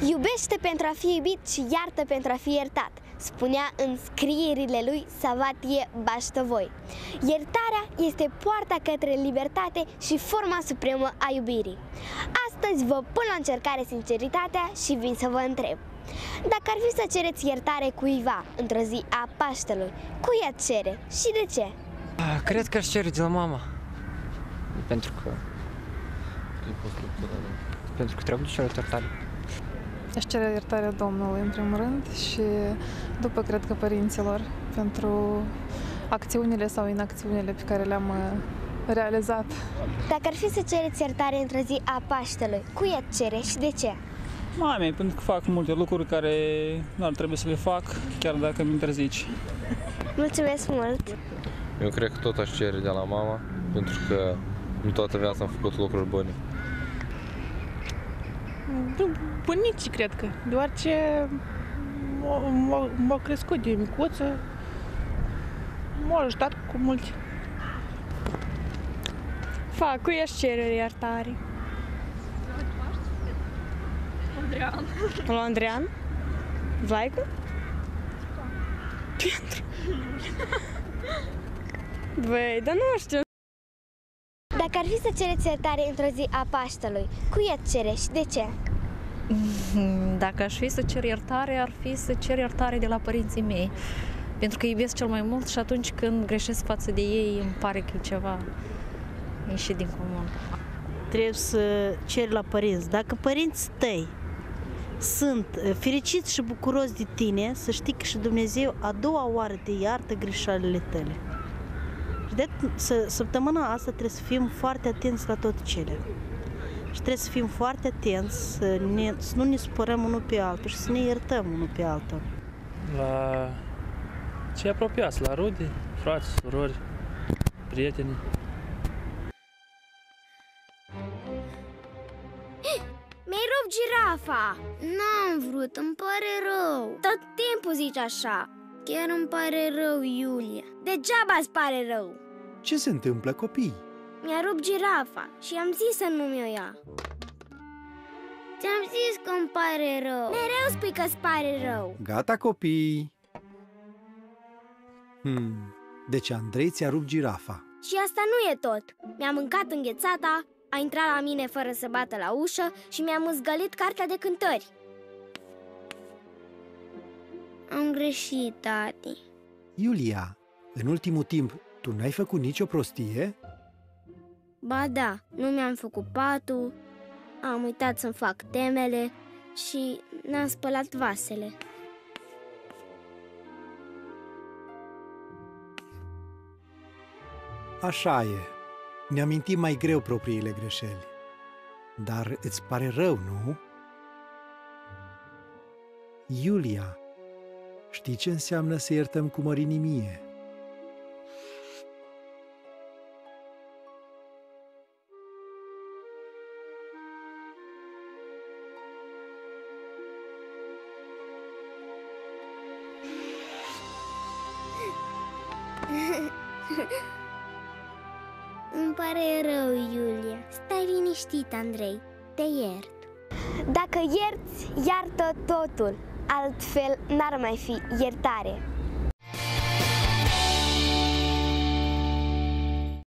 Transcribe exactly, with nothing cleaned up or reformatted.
Iubește pentru a fi iubit și iartă pentru a fi iertat, spunea în scrierile lui Savatie Baștovoi. Iertarea este poarta către libertate și forma supremă a iubirii. Astăzi vă pun la încercare sinceritatea și vin să vă întreb: dacă ar fi să cereți iertare cuiva într-o zi a Paștelui, cui ați cere și de ce? Cred că aș cere de la mama. Pentru că... Pentru că trebuie să cere iertare. Aș cere iertarea Domnului, în primul rând, și după, cred că, părinților, pentru acțiunile sau inacțiunile pe care le-am realizat. Dacă ar fi să cereți iertare într-o zi a Paștelui, cui ați cere și de ce? Mamei, pentru că fac multe lucruri care nu ar trebui să le fac, chiar dacă mi interzici. Mulțumesc mult! Eu cred că tot aș cere de la mama, pentru că nu toată viața am făcut lucruri bune. Bunicii, cred că, deoarece m-au crescut de micuță, m-au ajutat cu multe. Fac, cui aș cere iertare? Andrean. Lui Andrean? Vlaicu? Pietru. Băi, dar nu știu. Dacă ar fi să cereți iertare într-o zi a Paștelui, cui ați cere și de ce? Dacă aș fi să cer iertare, ar fi să cer iertare de la părinții mei. Pentru că iubesc cel mai mult și atunci când greșesc față de ei, îmi pare că e ceva ieșit din comun. Trebuie să ceri la părinți. Dacă părinții tăi sunt fericiți și bucuroși de tine, să știi că și Dumnezeu a doua oară te iartă greșelile tale. Și de săptămâna asta trebuie să fim foarte atenți la toate cele. Și trebuie să fim foarte atenți să, ne, să nu ne supărăm unul pe altul și să ne iertăm unul pe altul. La cei apropiați, la rude, frați, surori, prieteni. Mi-ai rupt girafa! N-am vrut, îmi pare rău. Tot timpul zici așa. Chiar îmi pare rău, Iulia. Degeaba îți pare rău. Ce se întâmplă, copii? Mi-a rupt girafa și am zis să nu mi-o ia. Ți-am zis că îmi pare rău. Mereu spui că îți pare rău. Gata, copii. Hmm. Deci Andrei ți-a rupt girafa. Și asta nu e tot. Mi-a mâncat înghețata, a intrat la mine fără să bată la ușă și mi-a mâzgălit cartea de cântări. Am greșit, tati. Iulia, în ultimul timp, tu n-ai făcut nicio prostie? Ba da, nu mi-am făcut patul, am uitat să-mi fac temele și n-am spălat vasele. Așa e. Ne amintim mai greu propriile greșeli. Dar îți pare rău, nu? Iulia, știi ce înseamnă să iertăm cu mărinimie? Îmi pare rău, Iulia. Stai liniștit, Andrei. Te iert. Dacă ierți, iartă totul. Altfel n-ar mai fi iertare.